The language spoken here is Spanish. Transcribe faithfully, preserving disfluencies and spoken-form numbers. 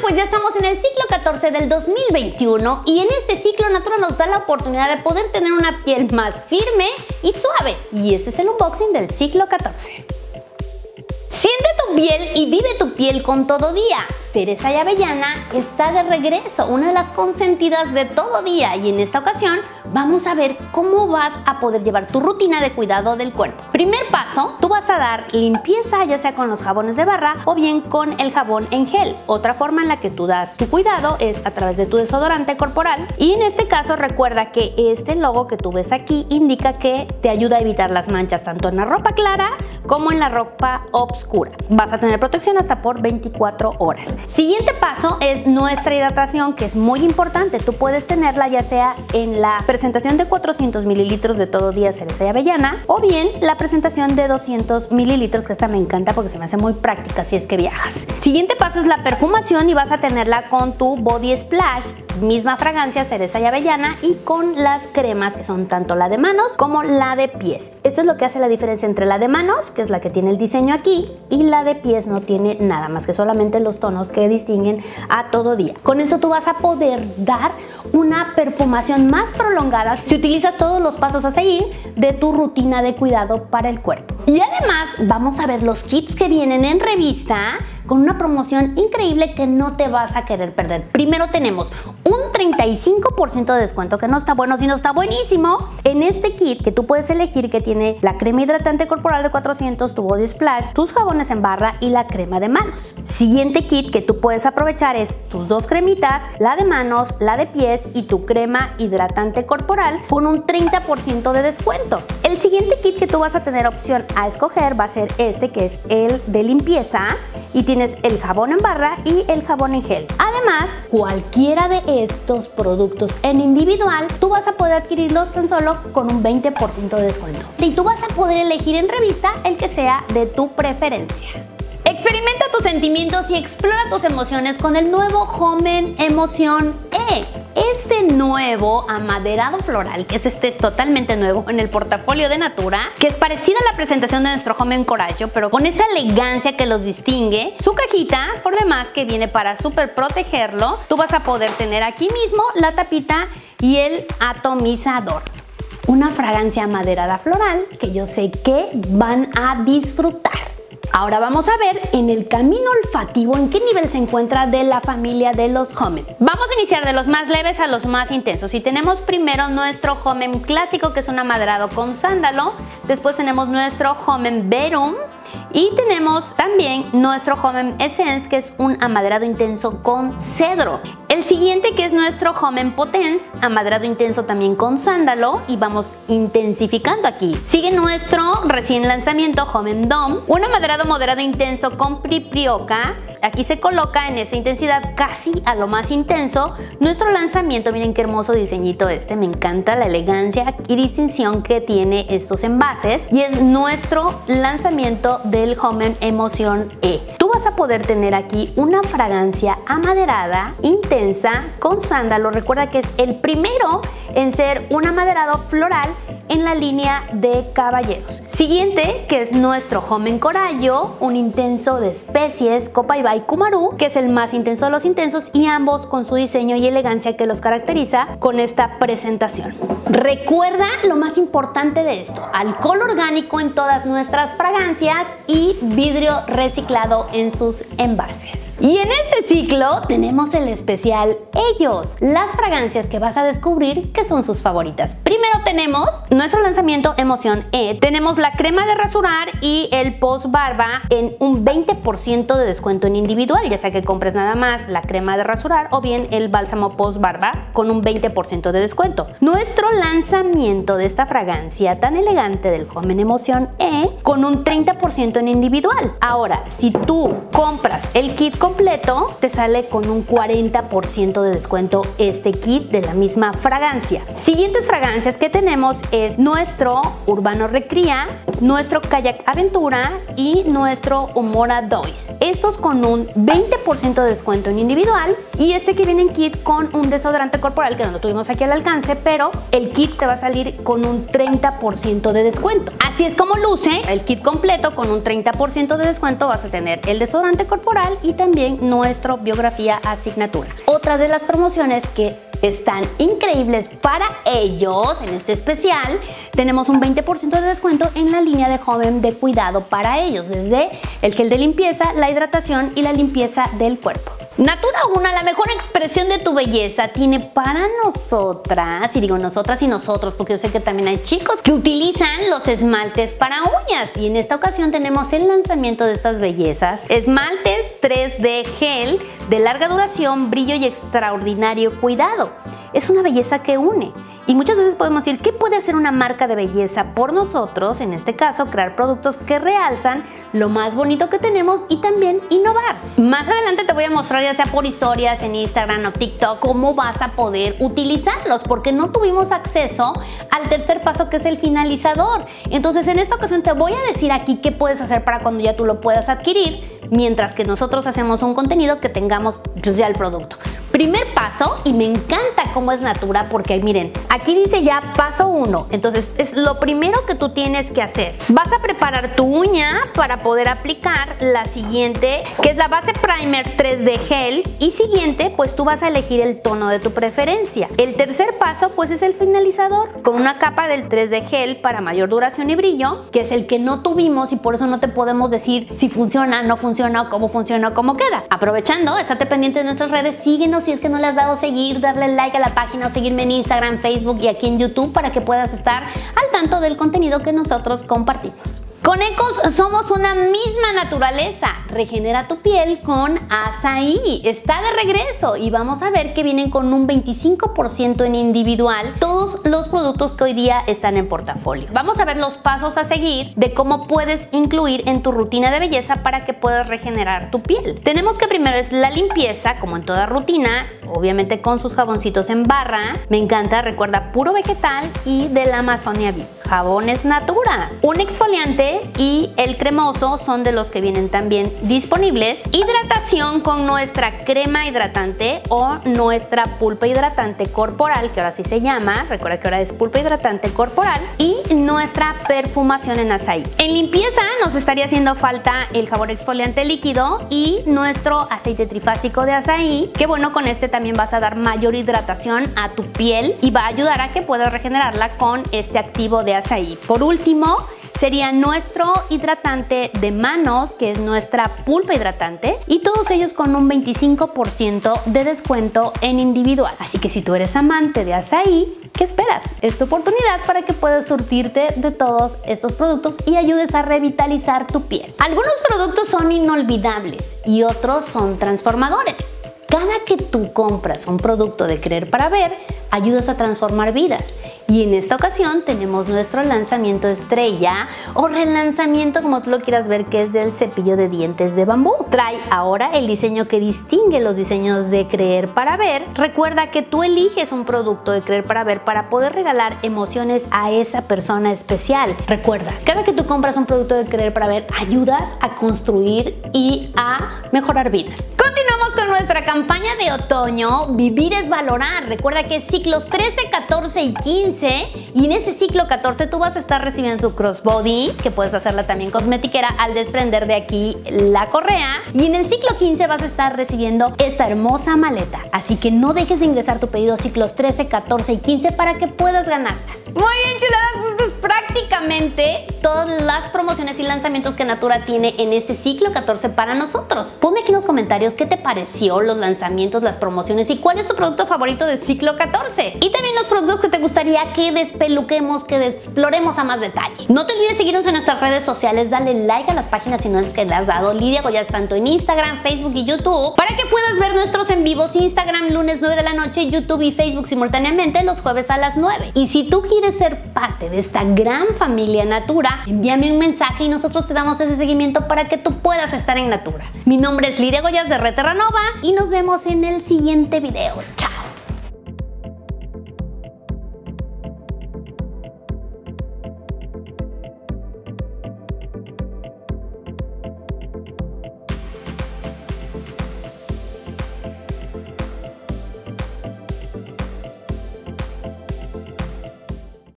pues ya estamos en el ciclo catorce del dos mil veintiuno y en este ciclo Natura nos da la oportunidad de poder tener una piel más firme y suave. Y este es el unboxing del ciclo catorce. Siente tu piel y vive tu piel con Todo Día. Cereza y Avellana está de regreso, una de las consentidas de Todo Día, y en esta ocasión vamos a ver cómo vas a poder llevar tu rutina de cuidado del cuerpo. Primer paso, tú vas a dar limpieza ya sea con los jabones de barra o bien con el jabón en gel. Otra forma en la que tú das tu cuidado es a través de tu desodorante corporal, y en este caso recuerda que este logo que tú ves aquí indica que te ayuda a evitar las manchas tanto en la ropa clara como en la ropa oscura. Vas a tener protección hasta por veinticuatro horas. Siguiente paso es nuestra hidratación, que es muy importante. Tú puedes tenerla ya sea en la presentación de cuatrocientos mililitros de Todo Día Cereza y Avellana o bien la presentación de doscientos mililitros, que esta me encanta porque se me hace muy práctica si es que viajas. Siguiente paso es la perfumación, y vas a tenerla con tu Body Splash, misma fragancia Cereza y Avellana, y con las cremas que son tanto la de manos como la de pies. Esto es lo que hace la diferencia entre la de manos, que es la que tiene el diseño aquí, y la de pies no tiene nada más que solamente los tonos que distinguen a Todo Día. Con eso tú vas a poder dar una perfumación más prolongada si utilizas todos los pasos a seguir de tu rutina de cuidado para el cuerpo. Y además vamos a ver los kits que vienen en revista con una promoción increíble que no te vas a querer perder. Primero tenemos un treinta y cinco por ciento de descuento, que no está bueno sino está buenísimo, en este kit que tú puedes elegir, que tiene la crema hidratante corporal de cuatrocientos, tu Body Splash, tus jabones en barra y la crema de manos. Siguiente kit que tú puedes aprovechar es tus dos cremitas, la de manos, la de pies y tu crema hidratante corporal con un treinta por ciento de descuento. El siguiente kit que tú vas a tener opción a escoger va a ser este, que es el de limpieza, y tienes el jabón en barra y el jabón en gel. Además, cualquiera de estos productos en individual tú vas a poder adquirirlos tan solo con un veinte por ciento de descuento, y tú vas a poder elegir en revista el que sea de tu preferencia. Experimenta tus sentimientos y explora tus emociones con el nuevo Homen Emoción E. Este nuevo amaderado floral, que es este es totalmente nuevo en el portafolio de Natura, que es parecida a la presentación de nuestro Homen Coraggio, pero con esa elegancia que los distingue. Su cajita, por demás, que viene para súper protegerlo. Tú vas a poder tener aquí mismo la tapita y el atomizador. Una fragancia amaderada floral que yo sé que van a disfrutar. Ahora vamos a ver en el camino olfativo en qué nivel se encuentra de la familia de los Homen. Vamos a iniciar de los más leves a los más intensos, y tenemos primero nuestro Homen clásico, que es un amaderado con sándalo. Después tenemos nuestro Homen Verum, y tenemos también nuestro Homen Essence, que es un amaderado intenso con cedro. El siguiente, que es nuestro Homen Potence, amaderado intenso también con sándalo, y vamos intensificando aquí. Sigue nuestro recién lanzamiento Homen Dome, un amaderado moderado intenso con piprioca. Aquí se coloca en esa intensidad casi a lo más intenso nuestro lanzamiento. Miren qué hermoso diseñito este, me encanta la elegancia y distinción que tiene estos envases, y es nuestro lanzamiento del Homen Emoción E. Tú vas a poder tener aquí una fragancia amaderada intensa con sándalo. Recuerda que es el primero en ser un amaderado floral en la línea de caballeros. Siguiente, que es nuestro Homen Coraggio, un intenso de especies, Copaiba y Kumaru, que es el más intenso de los intensos, y ambos con su diseño y elegancia que los caracteriza con esta presentación. Recuerda lo más importante de esto: alcohol orgánico en todas nuestras fragancias y vidrio reciclado en sus envases. Y en este ciclo tenemos el especial Ellos, las fragancias que vas a descubrir que son sus favoritas. Primero tenemos nuestro lanzamiento Emoción E. Tenemos la crema de rasurar y el post barba en un veinte por ciento de descuento en individual, ya sea que compres nada más la crema de rasurar o bien el bálsamo post barba con un veinte por ciento de descuento. Nuestro lanzamiento de esta fragancia tan elegante del Homen Emoción E con un treinta por ciento en individual. Ahora, si tú compras el kit completo, te sale con un cuarenta por ciento de descuento este kit de la misma fragancia. Siguientes fragancias que tenemos tenemos es nuestro Urbano Recría, nuestro Kayak Aventura y nuestro Umora Dois. Estos con un veinte por ciento de descuento en individual y este que viene en kit con un desodorante corporal que no lo tuvimos aquí al alcance, pero el kit te va a salir con un treinta por ciento de descuento. Así es como luce el kit completo con un treinta por ciento de descuento. Vas a tener el desodorante corporal y también nuestro Biografía Asignatura. Otra de las promociones que están increíbles para ellos en este especial, tenemos un veinte por ciento de descuento en la línea de joven de cuidado para ellos, desde el gel de limpieza, la hidratación y la limpieza del cuerpo. Natura uno, la mejor expresión de tu belleza, tiene para nosotras, y digo nosotras y nosotros porque yo sé que también hay chicos que utilizan los esmaltes para uñas, y en esta ocasión tenemos el lanzamiento de estas bellezas, esmaltes tres D gel de larga duración, brillo y extraordinario cuidado. Es una belleza que une. Y muchas veces podemos decir, ¿qué puede hacer una marca de belleza por nosotros? En este caso, crear productos que realzan lo más bonito que tenemos y también innovar. Más adelante te voy a mostrar, ya sea por historias en Instagram o TikTok, cómo vas a poder utilizarlos, porque no tuvimos acceso al tercer paso, que es el finalizador. Entonces, en esta ocasión te voy a decir aquí qué puedes hacer para cuando ya tú lo puedas adquirir, mientras que nosotros hacemos un contenido que tengamos pues ya el producto. Primer paso, y me encanta cómo es Natura porque miren, aquí dice ya paso uno, entonces es lo primero que tú tienes que hacer. Vas a preparar tu uña para poder aplicar la siguiente, que es la base primer tres D gel, y siguiente pues tú vas a elegir el tono de tu preferencia. El tercer paso pues es el finalizador, con una capa del tres D gel para mayor duración y brillo, que es el que no tuvimos y por eso no te podemos decir si funciona, no funciona, o cómo funciona o cómo queda. Aprovechando, estate pendiente de nuestras redes, síguenos si es que no le has dado seguir, darle like a la página o seguirme en Instagram, Facebook y aquí en YouTube para que puedas estar al tanto del contenido que nosotros compartimos. Con Ecos somos una misma naturaleza. Regenera tu piel con Azaí. Está de regreso y vamos a ver que vienen con un veinticinco por ciento en individual todos los productos que hoy día están en portafolio. Vamos a ver los pasos a seguir de cómo puedes incluir en tu rutina de belleza para que puedas regenerar tu piel. Tenemos que primero es la limpieza, como en toda rutina, obviamente con sus jaboncitos en barra. Me encanta, recuerda, puro vegetal y de la Amazonia Viva. Jabones Natura. Un exfoliante y el cremoso son de los que vienen también disponibles. Hidratación con nuestra crema hidratante o nuestra pulpa hidratante corporal, que ahora sí se llama, recuerda que ahora es pulpa hidratante corporal, y nuestra perfumación en Azaí. En limpieza nos estaría haciendo falta el jabón exfoliante líquido y nuestro aceite trifásico de Azaí, que bueno, con este también vas a dar mayor hidratación a tu piel y va a ayudar a que puedas regenerarla con este activo de Azaí. Por último, sería nuestro hidratante de manos, que es nuestra pulpa hidratante, y todos ellos con un veinticinco por ciento de descuento en individual. Así que si tú eres amante de Azaí, ¿qué esperas? Es tu oportunidad para que puedas surtirte de todos estos productos y ayudes a revitalizar tu piel. Algunos productos son inolvidables y otros son transformadores. Cada que tú compras un producto de Creer para Ver, ayudas a transformar vidas. Y en esta ocasión tenemos nuestro lanzamiento estrella o relanzamiento, como tú lo quieras ver, que es del cepillo de dientes de bambú. Trae ahora el diseño que distingue los diseños de Creer para Ver. Recuerda que tú eliges un producto de Creer para Ver para poder regalar emociones a esa persona especial. Recuerda, cada que tú compras un producto de Creer para Ver, ayudas a construir y a mejorar vidas. Continuamos con nuestra campaña de otoño, Vivir es Valorar. Recuerda que es ciclos trece, catorce y quince. Y en este ciclo catorce tú vas a estar recibiendo tu crossbody, que puedes hacerla también cosmetiquera al desprender de aquí la correa. Y en el ciclo quince vas a estar recibiendo esta hermosa maleta. Así que no dejes de ingresar tu pedido ciclos trece, catorce y quince para que puedas ganarlas. Muy bien, chuladas, pues es prácticamente todas las promociones y lanzamientos que Natura tiene en este ciclo catorce para nosotros. Ponme aquí en los comentarios qué te pareció los lanzamientos, las promociones y cuál es tu producto favorito de ciclo catorce. Y también los productos que te gustaría que despeluquemos, que exploremos a más detalle. No te olvides seguirnos en nuestras redes sociales, dale like a las páginas si no es que le has dado. Lidia Goyas tanto en Instagram, Facebook y YouTube, para que puedas ver nuestros en vivos. Instagram lunes nueve de la noche, YouTube y Facebook simultáneamente los jueves a las nueve. Y si tú quieres ser parte de esta gran familia Natura, envíame un mensaje y nosotros te damos ese seguimiento para que tú puedas estar en Natura. Mi nombre es Lidia Goyas de Red Terranova y nos vemos en el siguiente video. Chao.